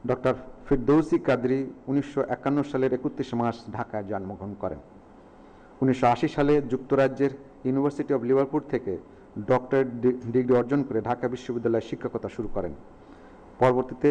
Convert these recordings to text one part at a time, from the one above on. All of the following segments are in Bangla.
ডক্টর ফিরদৌসি কাদরি 1951 সালের 31 মার্চ ঢাকায় জন্মগ্রহণ করেন। 1980 সালে যুক্তরাজ্যের ইউনিভার্সিটি অব লিভারপুল থেকে ডক্টরেট ডিগ্রি অর্জন করে ঢাকা বিশ্ববিদ্যালয়ে শিক্ষকতা শুরু করেন। পরবর্তীতে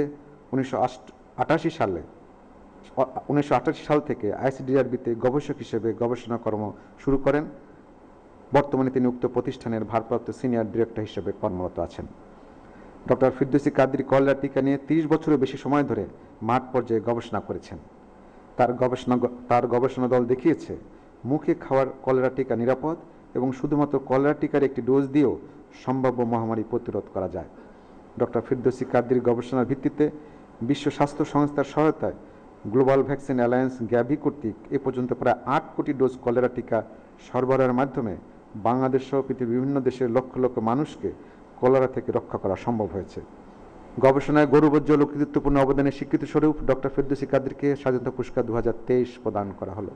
1988 সাল থেকে আইসিডিআরবিতে গবেষক হিসেবে গবেষণা কর্ম শুরু করেন। বর্তমানে তিনি উক্ত প্রতিষ্ঠানের ভারপ্রাপ্ত সিনিয়র ডিরেক্টর হিসেবে কর্মরত আছেন। ডক্টর ফিরদৌসি কাদরি কলেরা টিকা নিয়ে 30 বছরের বেশি সময় ধরে মাঠ পর্যায়ে গবেষণা করেছেন। তার গবেষণা দল দেখিয়েছে মুখে খাওয়ার কলেরা টিকা নিরাপদ এবং শুধুমাত্র কলেরা টিকার একটি ডোজ দিয়েও সম্ভাব্য মহামারী প্রতিরোধ করা যায়। ডক্টর ফিরদৌসি কাদরির গবেষণার ভিত্তিতে বিশ্ব স্বাস্থ্য সংস্থার সহায়তায় গ্লোবাল ভ্যাকসিন অ্যালায়েন্স গ্যাভি কর্তৃক এ পর্যন্ত প্রায় 8 কোটি ডোজ কলেরা টিকা সরবরাহের মাধ্যমে বাংলাদেশ সহ পৃথিবীর বিভিন্ন দেশের লক্ষ লক্ষ মানুষকে কলেরা থেকে রক্ষা করা সম্ভব হয়েছে। গবেষণায় গৌরবোজ্জ্বল ও কৃতিত্বপূর্ণ অবদানের স্বীকৃতি স্বরূপ ডক্টর ফিরদৌসি কাদরিকে স্বাধীনতা পুরস্কার 2023 প্রদান করা হলো।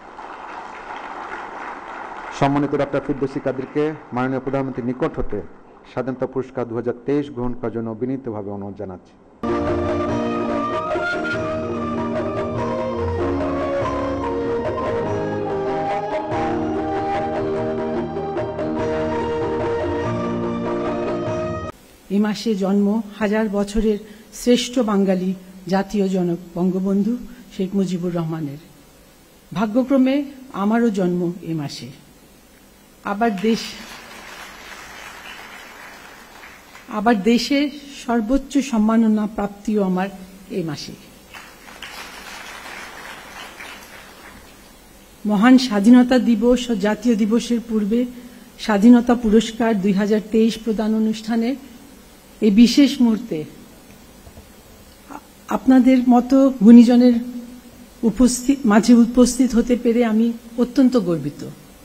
সম্মানিত ডক্টর ফিরদৌসি কাদরিকে মাননীয় প্রধানমন্ত্রীর নিকট হতে স্বাধীনতা পুরস্কার 2023 গ্রহণ করার জন্য বিনীতভাবে অনুরোধ জানাচ্ছি। এ মাসে জন্ম হাজার বছরের শ্রেষ্ঠ বাঙালি জাতীয় জনক বঙ্গবন্ধু শেখ মুজিবুর রহমানের। ভাগ্যক্রমে আমারও জন্ম এ মাসে। আবার দেশের সর্বোচ্চ সম্মাননা প্রাপ্তিও আমার এ মাসে। মহান স্বাধীনতা দিবস ও জাতীয় দিবসের পূর্বে স্বাধীনতা পুরস্কার 2023 প্রদান অনুষ্ঠানে এই বিশেষ মুহূর্তে আপনাদের মতো গুণীজনের মাঝে উপস্থিত হতে পেরে আমি অত্যন্ত গর্বিত।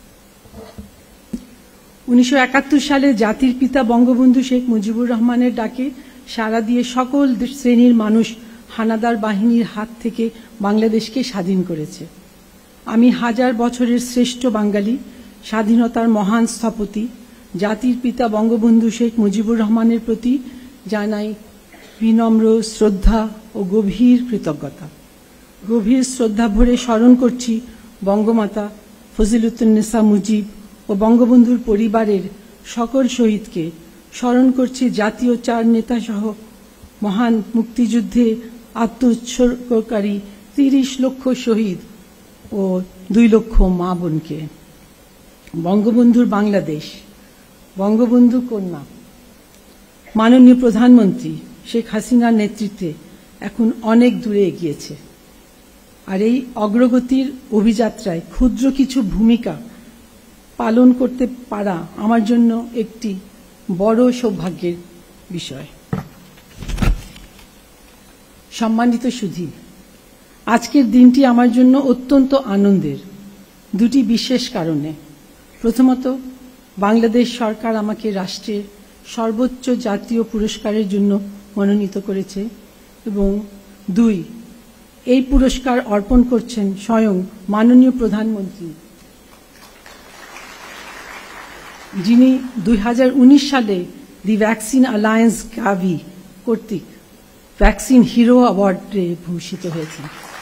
1971 সালে জাতির পিতা বঙ্গবন্ধু শেখ মুজিবুর রহমানের ডাকে সাড়া দিয়ে সকল শ্রেণীর মানুষ হানাদার বাহিনীর হাত থেকে বাংলাদেশকে স্বাধীন করেছে। আমি হাজার বছরের শ্রেষ্ঠ বাঙালি, স্বাধীনতার মহান স্থপতি জাতির পিতা বঙ্গবন্ধু শেখ মুজিবুর রহমানের প্রতি জানাই বিনম্র শ্রদ্ধা ও গভীর কৃতজ্ঞতা। গভীর শ্রদ্ধা ভরে স্মরণ করছি বঙ্গমাতা ফজিলতুন্নেসা মুজিব ও বঙ্গবন্ধুর পরিবারের সকল শহীদকে। স্মরণ করছি জাতীয় 4 নেতা সহ মহান মুক্তিযুদ্ধে আত্মোৎসর্গকারী 30 লক্ষ শহীদ ও 2 লক্ষ মা বোনকে। বঙ্গবন্ধুর বাংলাদেশ, বঙ্গবন্ধু কন্যা মাননীয় প্রধানমন্ত্রী শেখ হাসিনার নেতৃত্বে এখন অনেক দূরে এগিয়েছে। আর এই অগ্রগতির অভিযাত্রায় ক্ষুদ্র কিছু ভূমিকা পালন করতে পারা আমার জন্য একটি বড় সৌভাগ্যের বিষয়। সম্মানিত সুধী, আজকের দিনটি আমার জন্য অত্যন্ত আনন্দের 2টি বিশেষ কারণে। প্রথমত, বাংলাদেশ সরকার আমাকে রাষ্ট্রের সর্বোচ্চ জাতীয় পুরস্কারের জন্য মনোনীত করেছে এবং 2, এই পুরস্কার অর্পণ করছেন স্বয়ং মাননীয় প্রধানমন্ত্রী, যিনি 2019 সালে দি ভ্যাকসিন অ্যালায়েন্স গাভি কর্তৃক ভ্যাকসিন হিরো অ্যাওয়ার্ডে ভূষিত হয়েছেন।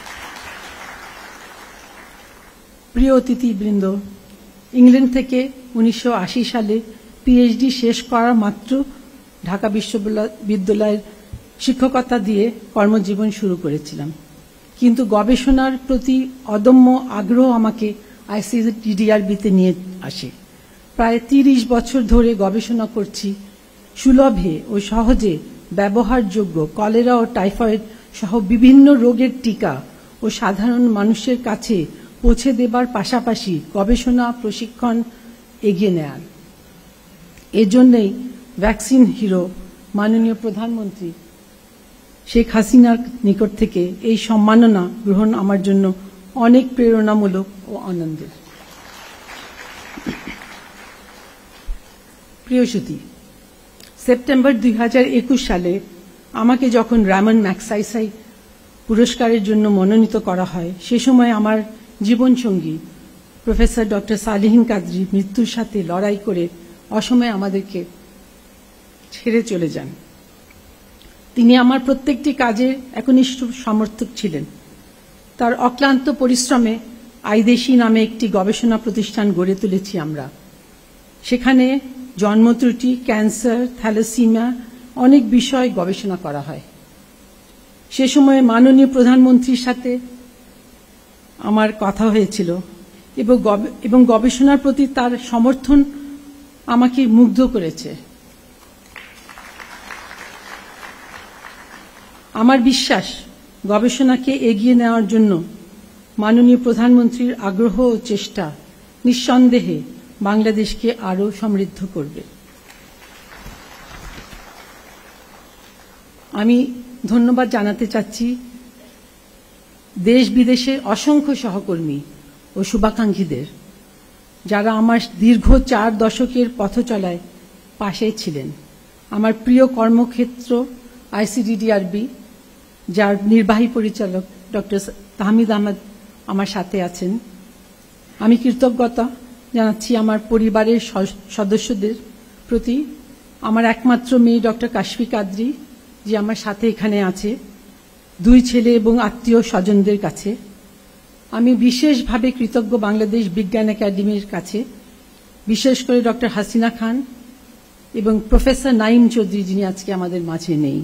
প্রিয় অতিথিবৃন্দ, ইংল্যান্ড থেকে 1980 সালে পিএইচডি শেষ করা মাত্র ঢাকা বিশ্ববিদ্যালয়ের শিক্ষকতা দিয়ে কর্মজীবন শুরু করেছিলাম। কিন্তু গবেষণার প্রতি অদম্য আগ্রহ আমাকে আইসিডিআরবিতে নিয়ে আসে। প্রায় 30 বছর ধরে গবেষণা করছি সুলভে ও সহজে ব্যবহারযোগ্য কলেরা ও টাইফয়েড সহ বিভিন্ন রোগের টিকা ও সাধারণ মানুষের কাছে পৌঁছে দেবার পাশাপাশি গবেষণা প্রশিক্ষণ এগিয়ে নেয়ার। এজন্যই ভ্যাকসিন হিরো মাননীয় প্রধানমন্ত্রী শেখ হাসিনার নিকট থেকে এই সম্মাননা গ্রহণ আমার জন্য অনেক প্রেরণামূলক ও আনন্দের। প্রিয় সুধী, সেপ্টেম্বর 2021 সালে আমাকে যখন রামন ম্যাগসাইসাই পুরস্কারের জন্য মনোনীত করা হয়, সে সময় আমার জীবনসঙ্গী প্রফেসর ডক্টর সালেহীন কাদরি মৃত্যুর সাথে লড়াই করে অসময়ে আমাদেরকে ছেড়ে চলে যান। তিনি আমার প্রত্যেকটি কাজে একনিষ্ঠ সমর্থক ছিলেন। তার অক্লান্ত পরিশ্রমে আইদেশি নামে একটি গবেষণা প্রতিষ্ঠান গড়ে তুলেছি আমরা। সেখানে জন্মত্রুটি, ক্যান্সার, থ্যালাসিমিয়া অনেক বিষয় গবেষণা করা হয়। সে সময় মাননীয় প্রধানমন্ত্রীর সাথে আমার কথা হয়েছিল এবং গবেষণার প্রতি তার সমর্থন আমাকে মুগ্ধ করেছে। আমার বিশ্বাস গবেষণাকে এগিয়ে নেওয়ার জন্য মাননীয় প্রধানমন্ত্রীর আগ্রহ ও চেষ্টা নিঃসন্দেহে বাংলাদেশকে আরও সমৃদ্ধ করবে। আমি ধন্যবাদ জানাতে চাচ্ছি দেশ বিদেশের অসংখ্য সহকর্মী ও শুভাকাঙ্ক্ষীদের, যারা আমার দীর্ঘ 4 দশকের পথচলায় পাশে ছিলেন। আমার প্রিয় কর্মক্ষেত্র আইসিডিডিআরবি, যার নির্বাহী পরিচালক ডক্টর তাহমিদ আহমেদ আমার সাথে আছেন। আমি কৃতজ্ঞতা জানাচ্ছি আমার পরিবারের সদস্যদের প্রতি, আমার একমাত্র মেয়ে ডক্টর কাশফি কাদরি, যে আমার সাথে এখানে আছে, 2 ছেলে এবং আত্মীয় স্বজনদের কাছে। আমি বিশেষভাবে কৃতজ্ঞ বাংলাদেশ বিজ্ঞান একাডেমির কাছে, বিশেষ করে ডক্টর হাসিনা খান এবং প্রফেসর নাইম চৌধুরী, যিনি আজকে আমাদের মাঝে নেই।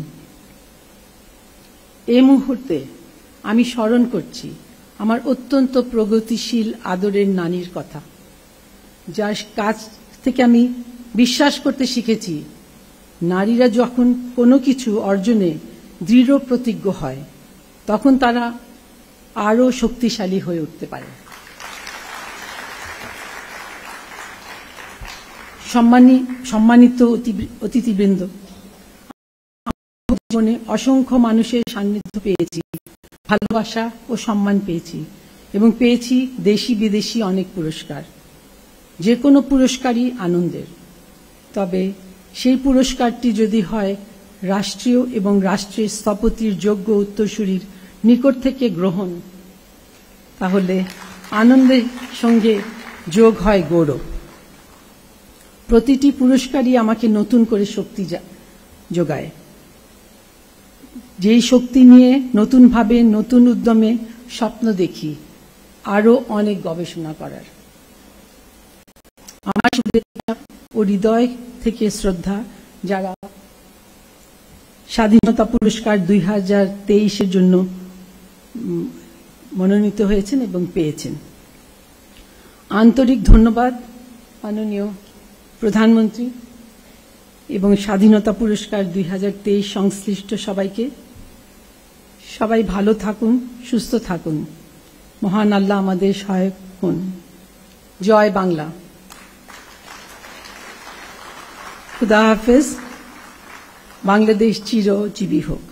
এই মুহূর্তে আমি স্মরণ করছি আমার অত্যন্ত প্রগতিশীল আদরের নানির কথা, যার কাছ থেকে আমি বিশ্বাস করতে শিখেছি নারীরা যখন কোনো কিছু অর্জনে দৃঢ় প্রতিজ্ঞ হয় তখন তারা আরও শক্তিশালী হয়ে উঠতে পারে। সম্মানিত অতিথিবৃন্দ, জীবনে অসংখ্য মানুষের সান্নিধ্য পেয়েছি, ভালোবাসা ও সম্মান পেয়েছি এবং পেয়েছি দেশি বিদেশি অনেক পুরস্কার। যে কোনো পুরস্কারই আনন্দের, তবে সেই পুরস্কারটি যদি হয় রাষ্ট্রীয় এবং রাষ্ট্রের স্থপতির যোগ্য উত্তরসূরির নিকট থেকে গ্রহণ, তাহলে আনন্দের সঙ্গে যোগ হয় গৌরব। প্রতিটি পুরস্কারই আমাকে নতুন করে শক্তি যোগায়, যেই শক্তি নিয়ে নতুনভাবে নতুন উদ্যমে স্বপ্ন দেখি আরও অনেক গবেষণা করার। আমার শুভেচ্ছা ও হৃদয় থেকে শ্রদ্ধা যারা স্বাধীনতা পুরস্কার 2023-এর জন্য মনোনীত হয়েছেন এবং পেয়েছেন। আন্তরিক ধন্যবাদ মাননীয় প্রধানমন্ত্রী এবং স্বাধীনতা পুরস্কার 2023 সংশ্লিষ্ট সবাইকে। সবাই ভালো থাকুন, সুস্থ থাকুন। মহান আল্লাহ আমাদের সহায়ক হন। জয় বাংলা। খুদা হাফেজ। বাংলাদেশ চিরজীবী হোক।